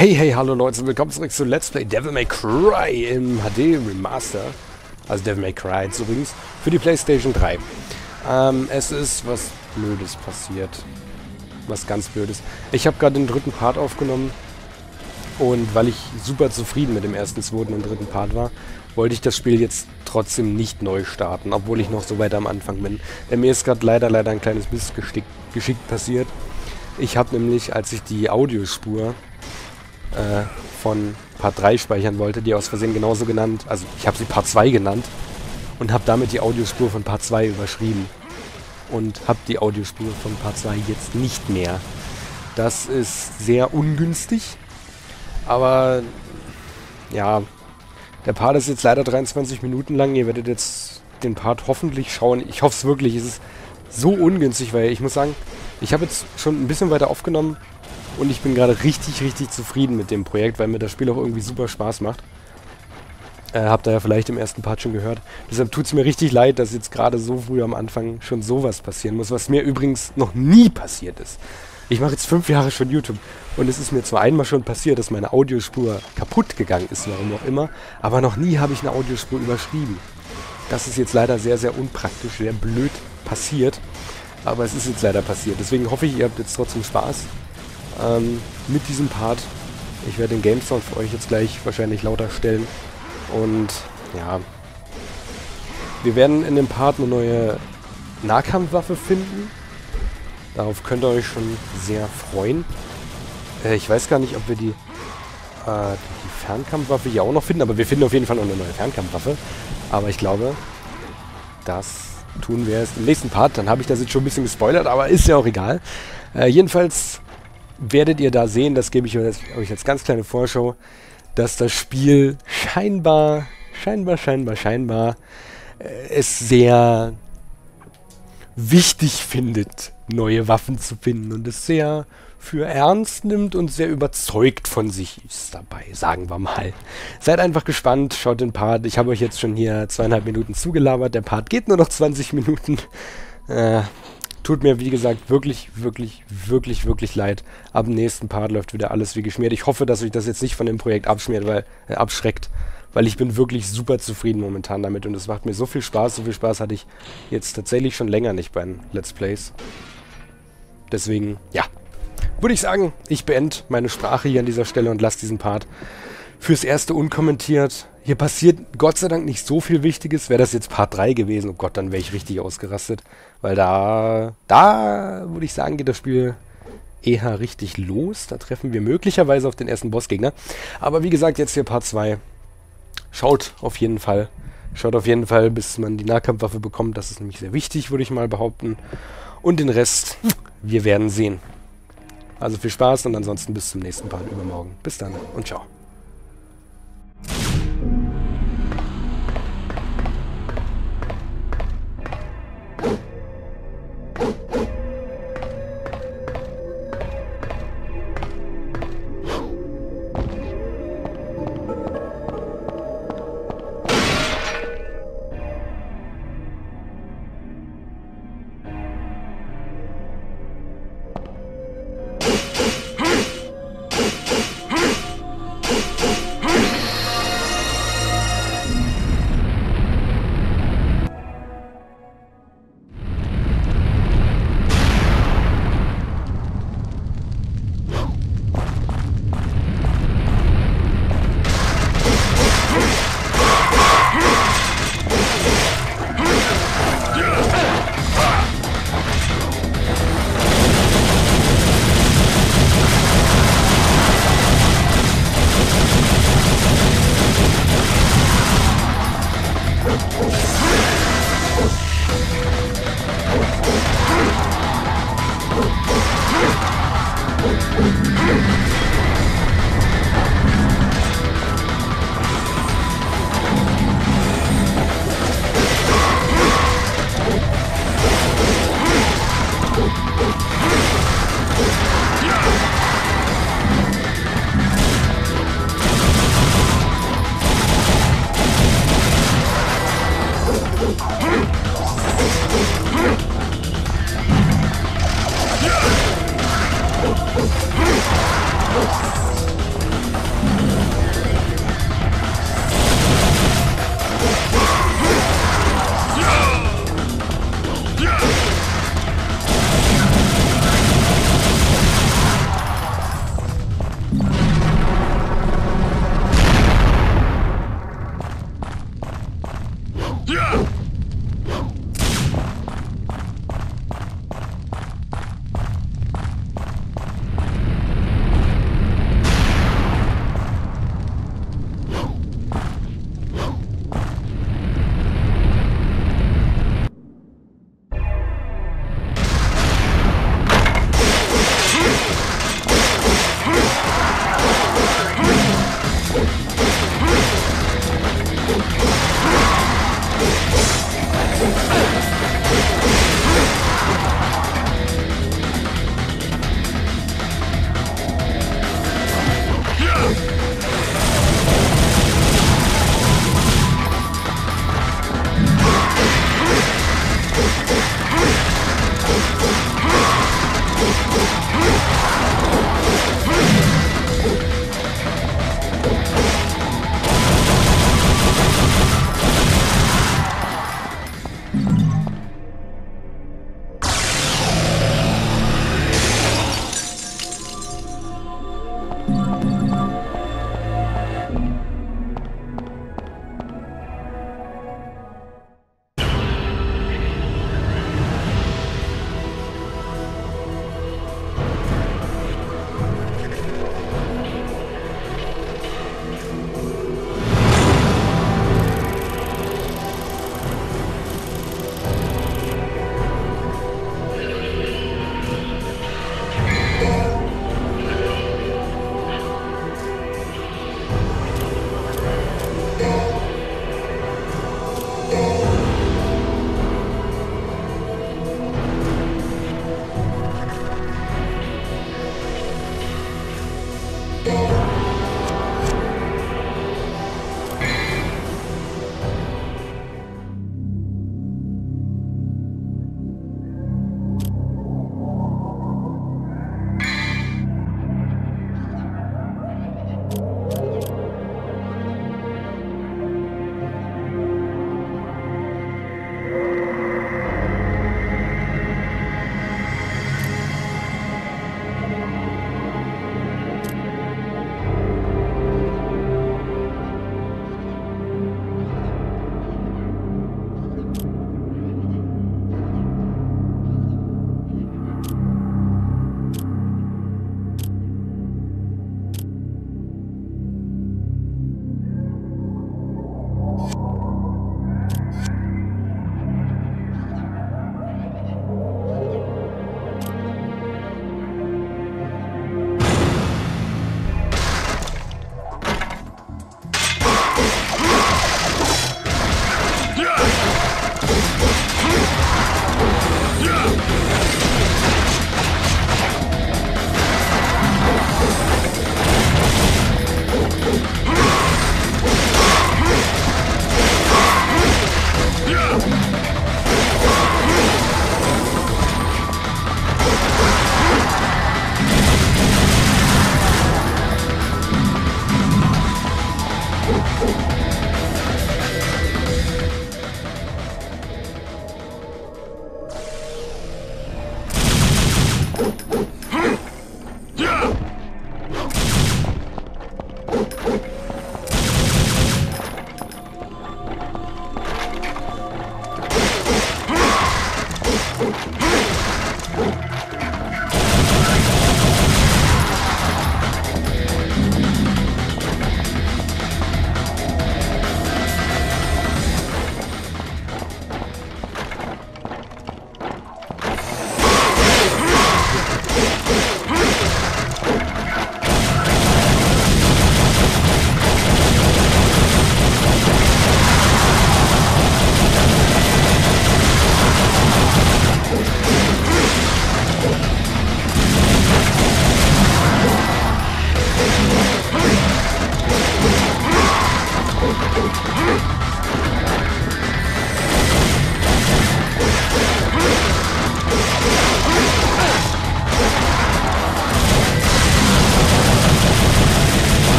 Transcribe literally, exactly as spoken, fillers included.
Hey, hey, hallo Leute, willkommen zurück zu Let's Play Devil May Cry im H D Remaster. Also Devil May Cry jetzt übrigens für die PlayStation drei. Ähm, es ist was Blödes passiert. Was ganz Blödes. Ich habe gerade den dritten Part aufgenommen und weil ich super zufrieden mit dem ersten, zweiten und dritten Part war, wollte ich das Spiel jetzt trotzdem nicht neu starten, obwohl ich noch so weit am Anfang bin. Denn mir ist gerade leider, leider ein kleines Missgeschick geschickt passiert. Ich habe nämlich, als ich die Audiospur äh, von Part drei speichern wollte, die aus Versehen genauso genannt, also ich habe sie Part zwei genannt und habe damit die Audiospur von Part zwei überschrieben. Und habe die Audiospur von Part zwei jetzt nicht mehr. Das ist sehr ungünstig, aber ja, der Part ist jetzt leider dreiundzwanzig Minuten lang. Ihr werdet jetzt den Part hoffentlich schauen. Ich hoffe es wirklich. Es ist so ungünstig, weil ich muss sagen, ich habe jetzt schon ein bisschen weiter aufgenommen und ich bin gerade richtig, richtig zufrieden mit dem Projekt, weil mir das Spiel auch irgendwie super Spaß macht. Äh, habt ihr ja vielleicht im ersten Part schon gehört. Deshalb tut es mir richtig leid, dass jetzt gerade so früh am Anfang schon sowas passieren muss, was mir übrigens noch nie passiert ist. Ich mache jetzt fünf Jahre schon YouTube und es ist mir zwar einmal schon passiert, dass meine Audiospur kaputt gegangen ist, warum auch immer, aber noch nie habe ich eine Audiospur überschrieben. Das ist jetzt leider sehr, sehr unpraktisch, sehr blöd passiert, aber es ist jetzt leider passiert. Deswegen hoffe ich, ihr habt jetzt trotzdem Spaß ähm, mit diesem Part. Ich werde den Game Sound für euch jetzt gleich wahrscheinlich lauter stellen. Und ja, wir werden in dem Part eine neue Nahkampfwaffe finden. Darauf könnt ihr euch schon sehr freuen. Äh, ich weiß gar nicht, ob wir die, äh, die Fernkampfwaffe hier auch noch finden, aber wir finden auf jeden Fall noch eine neue Fernkampfwaffe. Aber ich glaube, das tun wir erst im nächsten Part. Dann habe ich das jetzt schon ein bisschen gespoilert, aber ist ja auch egal. Äh, jedenfalls werdet ihr da sehen, das gebe ich euch als ganz kleine Vorschau, dass das Spiel scheinbar, scheinbar, scheinbar, scheinbar äh, es sehr wichtig findet, neue Waffen zu finden und es sehr für ernst nimmt und sehr überzeugt von sich ist dabei, sagen wir mal. Seid einfach gespannt, schaut den Part. Ich habe euch jetzt schon hier zweieinhalb Minuten zugelabert. Der Part geht nur noch zwanzig Minuten. Äh, tut mir, wie gesagt, wirklich, wirklich, wirklich, wirklich leid. Ab dem nächsten Part läuft wieder alles wie geschmiert. Ich hoffe, dass euch das jetzt nicht von dem Projekt abschmiert, weil, äh, abschreckt, weil ich bin wirklich super zufrieden momentan damit und es macht mir so viel Spaß. So viel Spaß hatte ich jetzt tatsächlich schon länger nicht bei den Let's Plays. Deswegen, ja, würde ich sagen, ich beende meine Sprache hier an dieser Stelle und lasse diesen Part fürs Erste unkommentiert. Hier passiert Gott sei Dank nicht so viel Wichtiges. Wäre das jetzt Part drei gewesen, oh Gott, dann wäre ich richtig ausgerastet. Weil da, da würde ich sagen, geht das Spiel eher richtig los. Da treffen wir möglicherweise auf den ersten Bossgegner. Aber wie gesagt, jetzt hier Part zwei. Schaut auf jeden Fall. Schaut auf jeden Fall, bis man die Nahkampfwaffe bekommt. Das ist nämlich sehr wichtig, würde ich mal behaupten. Und den Rest, wir werden sehen. Also viel Spaß und ansonsten bis zum nächsten Part übermorgen. Bis dann und ciao.